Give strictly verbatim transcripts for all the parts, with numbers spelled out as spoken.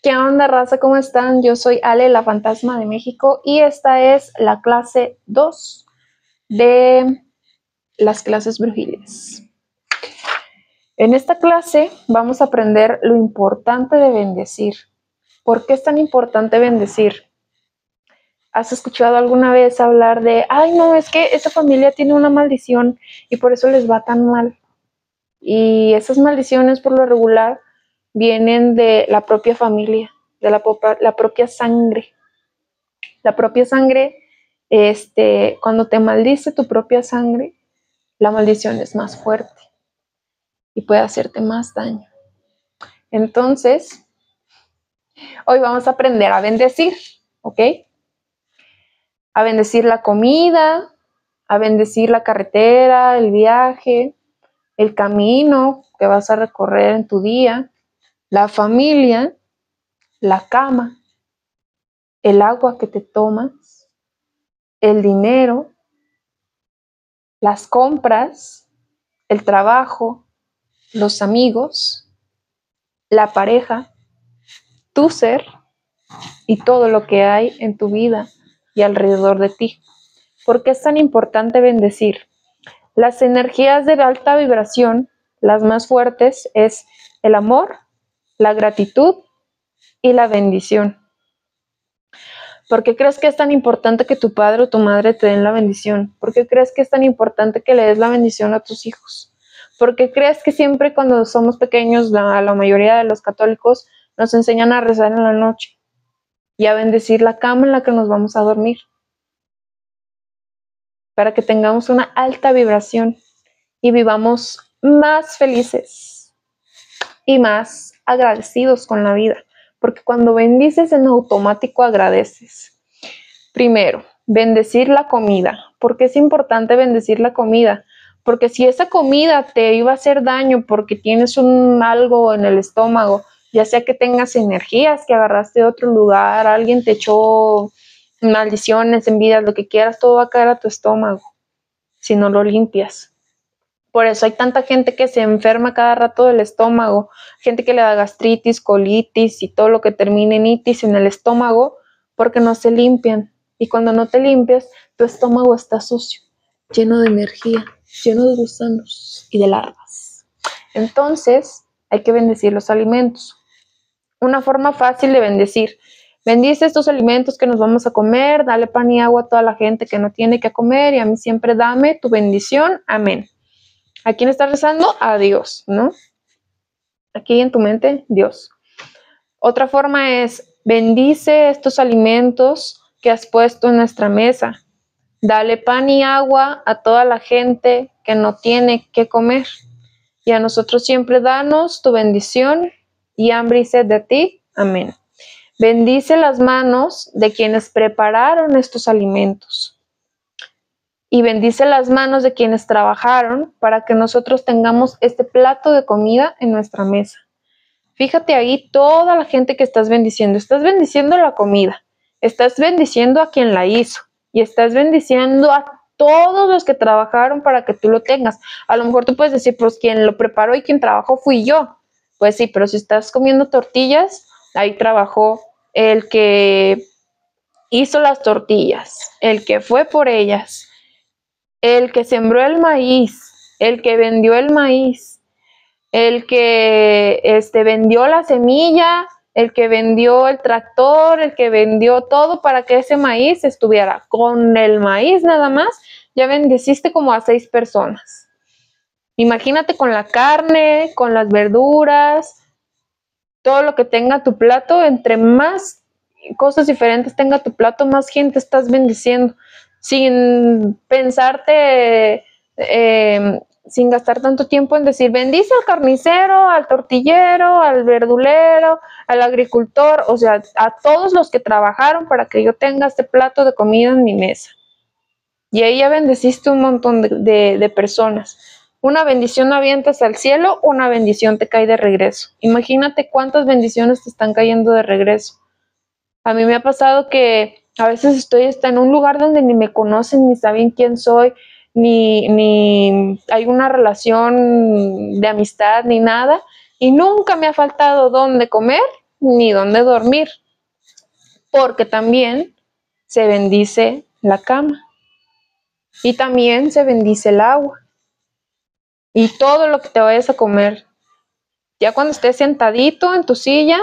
¿Qué onda, raza? ¿Cómo están? Yo soy Ale, la fantasma de México, y esta es la clase dos de las clases brujiles. En esta clase vamos a aprender lo importante de bendecir. ¿Por qué es tan importante bendecir? ¿Has escuchado alguna vez hablar de, ay no, es que esa familia tiene una maldición y por eso les va tan mal? Y esas maldiciones por lo regular vienen de la propia familia, de la, la propia sangre. La propia sangre, este, cuando te maldice tu propia sangre, la maldición es más fuerte y puede hacerte más daño. Entonces, hoy vamos a aprender a bendecir, ¿ok? A bendecir la comida, a bendecir la carretera, el viaje, el camino que vas a recorrer en tu día, la familia, la cama, el agua que te tomas, el dinero, las compras, el trabajo, los amigos, la pareja, tu ser y todo lo que hay en tu vida y alrededor de ti. ¿Por qué es tan importante bendecir? Las energías de alta vibración, las más fuertes, es el amor, la gratitud y la bendición. ¿Por qué crees que es tan importante que tu padre o tu madre te den la bendición? ¿Por qué crees que es tan importante que le des la bendición a tus hijos? ¿Por qué crees que siempre cuando somos pequeños, la, la mayoría de los católicos nos enseñan a rezar en la noche y a bendecir la cama en la que nos vamos a dormir? Para que tengamos una alta vibración y vivamos más felices y más agradecidos con la vida. Porque cuando bendices, en automático agradeces. Primero, bendecir la comida. ¿Por qué es importante bendecir la comida? Porque si esa comida te iba a hacer daño porque tienes un algo en el estómago, ya sea que tengas energías que agarraste de otro lugar, alguien te echó maldiciones, envidias, lo que quieras, todo va a caer a tu estómago si no lo limpias. Por eso hay tanta gente que se enferma cada rato del estómago, gente que le da gastritis, colitis y todo lo que termine en itis en el estómago porque no se limpian. Y cuando no te limpias, tu estómago está sucio, lleno de energía, lleno de gusanos y de larvas. Entonces, hay que bendecir los alimentos. Una forma fácil de bendecir. Bendice estos alimentos que nos vamos a comer, dale pan y agua a toda la gente que no tiene que comer y a mí siempre dame tu bendición. Amén. ¿A quién estás rezando? A Dios, ¿no? Aquí en tu mente, Dios. Otra forma es, bendice estos alimentos que has puesto en nuestra mesa. Dale pan y agua a toda la gente que no tiene que comer. Y a nosotros siempre danos tu bendición y hambre y sed de ti. Amén. Bendice las manos de quienes prepararon estos alimentos. Y bendice las manos de quienes trabajaron para que nosotros tengamos este plato de comida en nuestra mesa. Fíjate ahí toda la gente que estás bendiciendo. Estás bendiciendo la comida, estás bendiciendo a quien la hizo y estás bendiciendo a todos los que trabajaron para que tú lo tengas. A lo mejor tú puedes decir, pues quien lo preparó y quien trabajó fui yo. Pues sí, pero si estás comiendo tortillas, ahí trabajó el que hizo las tortillas, el que fue por ellas, el que sembró el maíz, el que vendió el maíz, el que este, vendió la semilla, el que vendió el tractor, el que vendió todo para que ese maíz estuviera. Con el maíz nada más, ya bendeciste como a seis personas. Imagínate con la carne, con las verduras, todo lo que tenga tu plato, entre más cosas diferentes tenga tu plato, más gente estás bendiciendo. Sin pensarte, eh, sin gastar tanto tiempo en decir, bendice al carnicero, al tortillero, al verdulero, al agricultor, o sea, a todos los que trabajaron para que yo tenga este plato de comida en mi mesa. Y ahí ya bendeciste un montón de, de, de personas. Una bendición avientas al cielo, una bendición te cae de regreso. Imagínate cuántas bendiciones te están cayendo de regreso. A mí me ha pasado que a veces estoy hasta en un lugar donde ni me conocen, ni saben quién soy, ni, ni hay una relación de amistad, ni nada, y nunca me ha faltado dónde comer ni dónde dormir, porque también se bendice la cama y también se bendice el agua y todo lo que te vayas a comer. Ya cuando estés sentadito en tu silla,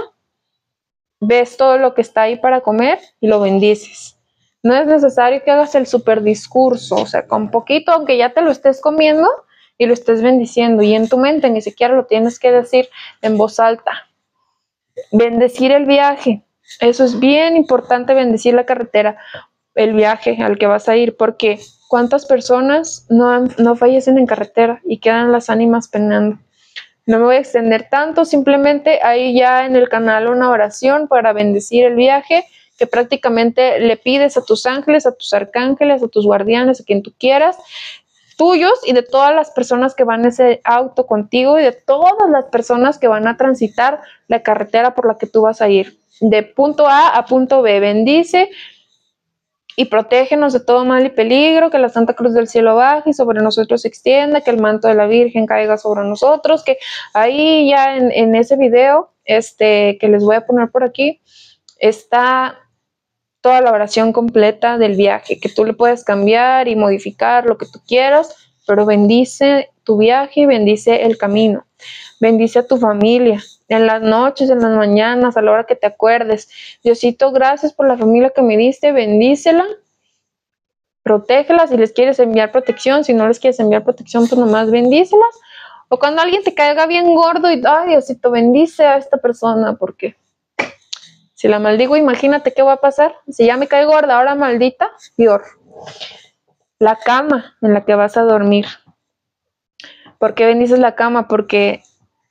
ves todo lo que está ahí para comer y lo bendices. No es necesario que hagas el super discurso, o sea, con poquito, aunque ya te lo estés comiendo y lo estés bendiciendo, y en tu mente ni siquiera lo tienes que decir en voz alta. Bendecir el viaje, eso es bien importante, bendecir la carretera, el viaje al que vas a ir, porque ¿cuántas personas no, han, no fallecen en carretera y quedan las ánimas penando? No me voy a extender tanto, simplemente hay ya en el canal una oración para bendecir el viaje, que prácticamente le pides a tus ángeles, a tus arcángeles, a tus guardianes, a quien tú quieras, tuyos y de todas las personas que van en ese auto contigo y de todas las personas que van a transitar la carretera por la que tú vas a ir, de punto A a punto B. Bendice y protégenos de todo mal y peligro, que la Santa Cruz del Cielo baje y sobre nosotros se extienda, que el manto de la Virgen caiga sobre nosotros, que ahí ya en, en ese video este, que les voy a poner por aquí, está toda la oración completa del viaje, que tú le puedes cambiar y modificar lo que tú quieras, pero bendice tu viaje y bendice el camino. Bendice a tu familia, en las noches, en las mañanas, a la hora que te acuerdes. Diosito, gracias por la familia que me diste, bendícela, protégela si les quieres enviar protección, si no les quieres enviar protección, pues nomás bendícelas. O cuando alguien te caiga bien gordo y, ay, Diosito, bendice a esta persona, porque si la maldigo, imagínate qué va a pasar. Si ya me cae gorda, ahora maldita, peor. La cama en la que vas a dormir. ¿Por qué bendices la cama? Porque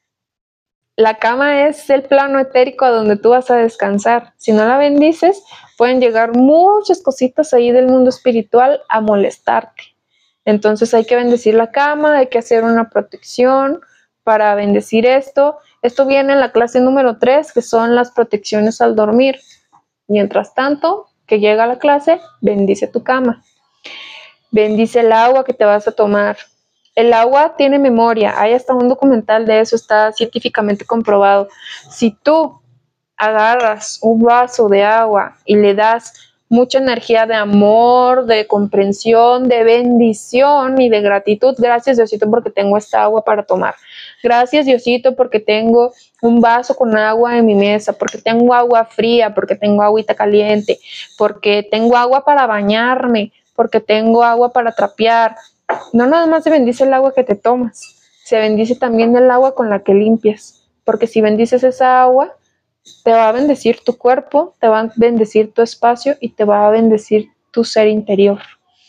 la cama es el plano etérico a donde tú vas a descansar. Si no la bendices, pueden llegar muchas cositas ahí del mundo espiritual a molestarte. Entonces hay que bendecir la cama, hay que hacer una protección para bendecir esto. Esto viene en la clase número tres, que son las protecciones al dormir. Mientras tanto, que llega la clase, bendice tu cama. Bendice el agua que te vas a tomar. El agua tiene memoria. Hay hasta un documental de eso, está científicamente comprobado. Si tú agarras un vaso de agua y le das mucha energía de amor, de comprensión, de bendición y de gratitud, gracias Diosito porque tengo esta agua para tomar. Gracias Diosito porque tengo un vaso con agua en mi mesa, porque tengo agua fría, porque tengo agüita caliente, porque tengo agua para bañarme, porque tengo agua para trapear. No nada más se bendice el agua que te tomas, se bendice también el agua con la que limpias, porque si bendices esa agua, te va a bendecir tu cuerpo, te va a bendecir tu espacio y te va a bendecir tu ser interior.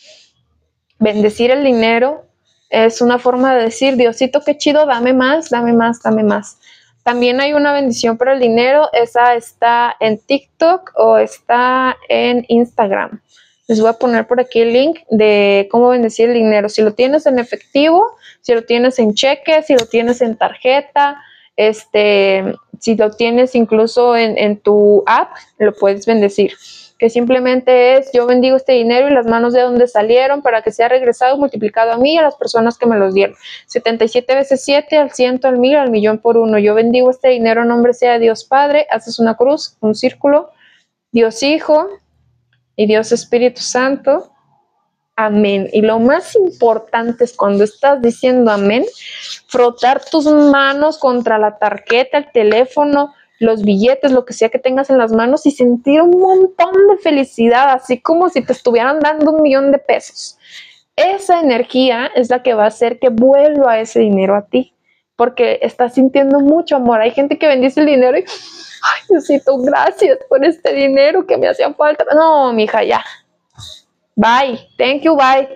Bendecir el dinero es una forma de decir, Diosito, qué chido, dame más, dame más, dame más. También hay una bendición para el dinero, esa está en TikTok o está en Instagram. Les voy a poner por aquí el link de cómo bendecir el dinero. Si lo tienes en efectivo, si lo tienes en cheque, si lo tienes en tarjeta, este, si lo tienes incluso en, en tu app, lo puedes bendecir. Que simplemente es, yo bendigo este dinero y las manos de donde salieron para que sea regresado, multiplicado a mí y a las personas que me los dieron. setenta y siete veces siete, al ciento, al mil, al millón por uno. Yo bendigo este dinero en nombre sea de Dios Padre. Haces una cruz, un círculo. Dios Hijo y Dios Espíritu Santo. Amén. Y lo más importante es cuando estás diciendo amén, frotar tus manos contra la tarjeta, el teléfono, los billetes, lo que sea que tengas en las manos y sentir un montón de felicidad, así como si te estuvieran dando un millón de pesos. Esa energía es la que va a hacer que vuelva ese dinero a ti, porque estás sintiendo mucho amor. Hay gente que bendice el dinero y, ay, Diosito, gracias por este dinero que me hacía falta. No, mija, ya. Bye, thank you, bye.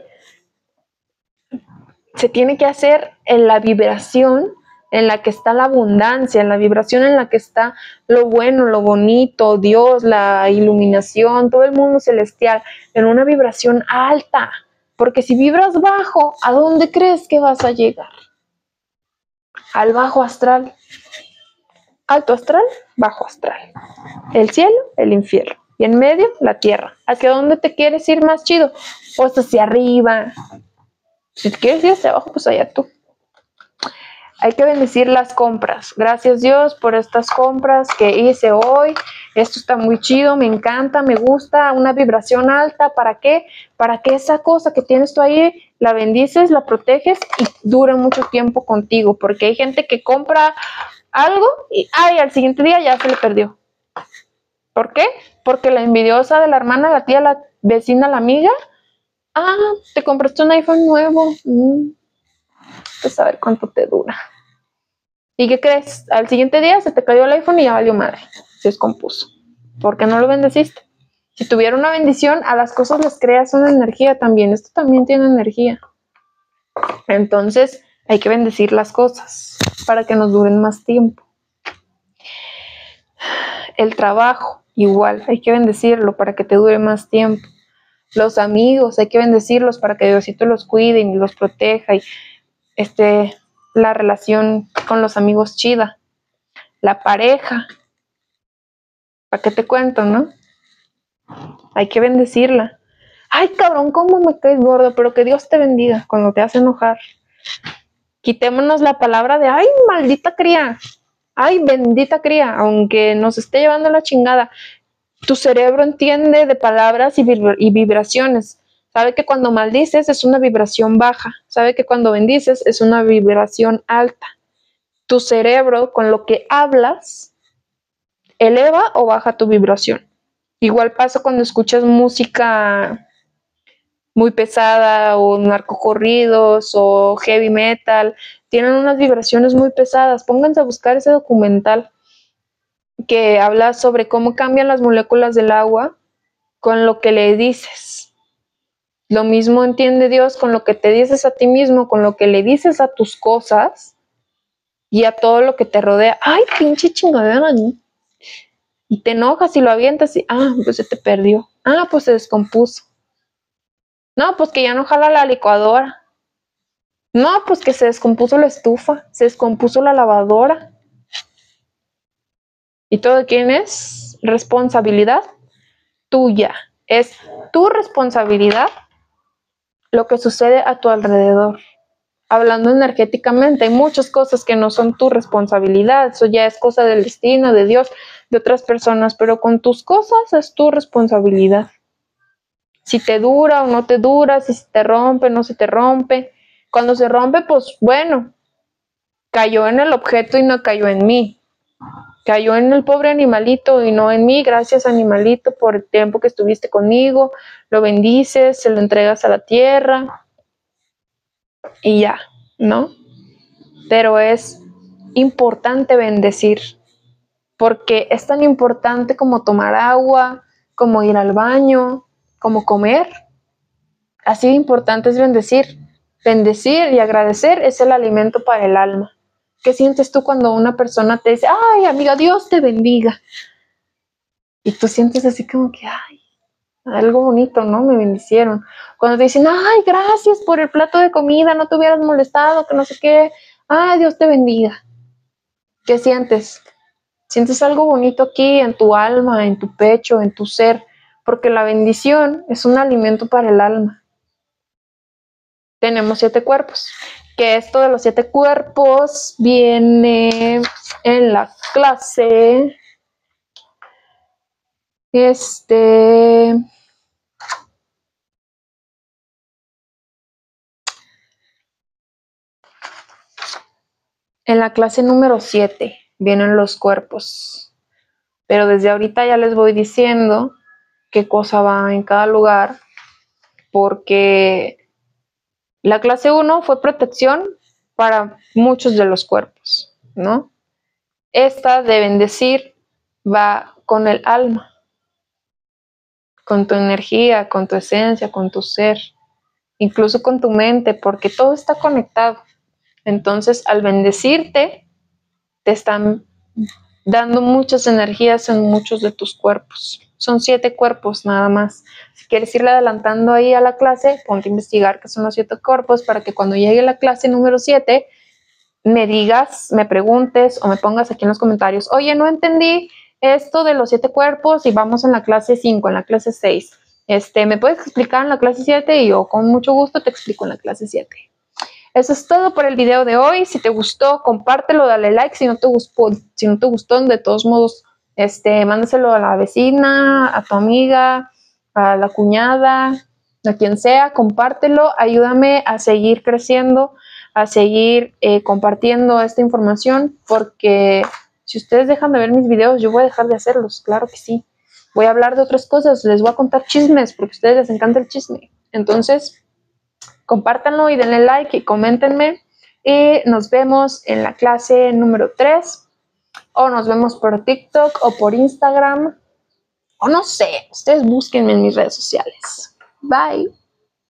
Se tiene que hacer en la vibración en la que está la abundancia, en la vibración en la que está lo bueno, lo bonito, Dios, la iluminación, todo el mundo celestial, en una vibración alta. Porque si vibras bajo, ¿a dónde crees que vas a llegar? Al bajo astral. Alto astral, bajo astral. El cielo, el infierno. Y en medio, la tierra. ¿Hacia dónde te quieres ir más chido? Pues hacia arriba. Si te quieres ir hacia abajo, pues allá tú. Hay que bendecir las compras. Gracias Dios por estas compras que hice hoy. Esto está muy chido, me encanta, me gusta, una vibración alta. ¿Para qué? Para que esa cosa que tienes tú ahí la bendices, la proteges y dure mucho tiempo contigo. Porque hay gente que compra algo y ay, al siguiente día ya se le perdió. ¿Por qué? Porque la envidiosa de la hermana, la tía, la vecina, la amiga, ah, te compraste un iPhone nuevo. Mm, pues a ver cuánto te dura. ¿Y qué crees? Al siguiente día se te cayó el iPhone y ya valió madre. Se descompuso. ¿Por qué no lo bendeciste? Si tuviera una bendición, a las cosas les creas una energía también. Esto también tiene energía. Entonces, hay que bendecir las cosas para que nos duren más tiempo. El trabajo, igual, hay que bendecirlo para que te dure más tiempo. Los amigos, hay que bendecirlos para que Diosito los cuide y los proteja. Y este, la relación con los amigos chida. La pareja, ¿para qué te cuento, no? Hay que bendecirla. Ay, cabrón, cómo me caes gordo, pero que Dios te bendiga cuando te hace enojar. Quitémonos la palabra de, ay, maldita cría, ay, bendita cría, aunque nos esté llevando la chingada. Tu cerebro entiende de palabras y, vibra- y vibraciones. Sabe que cuando maldices es una vibración baja. Sabe que cuando bendices es una vibración alta. Tu cerebro, con lo que hablas, eleva o baja tu vibración. Igual pasa cuando escuchas música muy pesada o narcocorridos o heavy metal. Tienen unas vibraciones muy pesadas. Pónganse a buscar ese documental que habla sobre cómo cambian las moléculas del agua con lo que le dices. Lo mismo entiende Dios con lo que te dices a ti mismo, con lo que le dices a tus cosas y a todo lo que te rodea. Ay, pinche chingadera, ¿no? Y te enojas y lo avientas y, ah, pues se te perdió. Ah, pues se descompuso. No, pues que ya no jala la licuadora. No, pues que se descompuso la estufa, se descompuso la lavadora. ¿Y todo de quién es? Responsabilidad tuya. Es tu responsabilidad lo que sucede a tu alrededor. Hablando energéticamente, hay muchas cosas que no son tu responsabilidad. Eso ya es cosa del destino, de Dios, de otras personas. Pero con tus cosas es tu responsabilidad. Si te dura o no te dura, si se te rompe o no se te rompe. Cuando se rompe, pues bueno, cayó en el objeto y no cayó en mí. Cayó en el pobre animalito y no en mí. Gracias, animalito, por el tiempo que estuviste conmigo. Lo bendices, se lo entregas a la tierra y ya, ¿no? Pero es importante bendecir, porque es tan importante como tomar agua, como ir al baño, como comer. Así de importante es bendecir. Bendecir y agradecer es el alimento para el alma. ¿Qué sientes tú cuando una persona te dice, ay, amiga, Dios te bendiga? Y tú sientes así como que, ay, algo bonito, ¿no? Me bendicieron. Cuando te dicen, ay, gracias por el plato de comida, no te hubieras molestado, que no sé qué. Ay, Dios te bendiga. ¿Qué sientes? Sientes algo bonito aquí en tu alma, en tu pecho, en tu ser, porque la bendición es un alimento para el alma. Tenemos siete cuerpos. Que esto de los siete cuerpos viene en la clase. Este. En la clase número siete vienen los cuerpos. Pero desde ahorita ya les voy diciendo qué cosa va en cada lugar, porque la clase uno fue protección para muchos de los cuerpos, ¿no? Esta de bendecir va con el alma, con tu energía, con tu esencia, con tu ser, incluso con tu mente, porque todo está conectado. Entonces, al bendecirte, te están dando muchas energías en muchos de tus cuerpos. Son siete cuerpos nada más. Si quieres irle adelantando ahí a la clase, ponte a investigar qué son los siete cuerpos para que cuando llegue la clase número siete, me digas, me preguntes o me pongas aquí en los comentarios, oye, no entendí esto de los siete cuerpos y vamos en la clase cinco, en la clase seis. Este, ¿me puedes explicar en la clase siete? Y yo con mucho gusto te explico en la clase siete. Eso es todo por el video de hoy. Si te gustó, compártelo, dale like. Si no te gustó, si no te gustó, de todos modos, este, mándaselo a la vecina, a tu amiga, a la cuñada, a quien sea, compártelo. Ayúdame a seguir creciendo, a seguir eh, compartiendo esta información, porque si ustedes dejan de ver mis videos, yo voy a dejar de hacerlos, claro que sí. Voy a hablar de otras cosas, les voy a contar chismes, porque a ustedes les encanta el chisme. Entonces, compártanlo y denle like y coméntenme. Y nos vemos en la clase número tres. O nos vemos por TikTok o por Instagram. O no sé, ustedes búsquenme en mis redes sociales. Bye.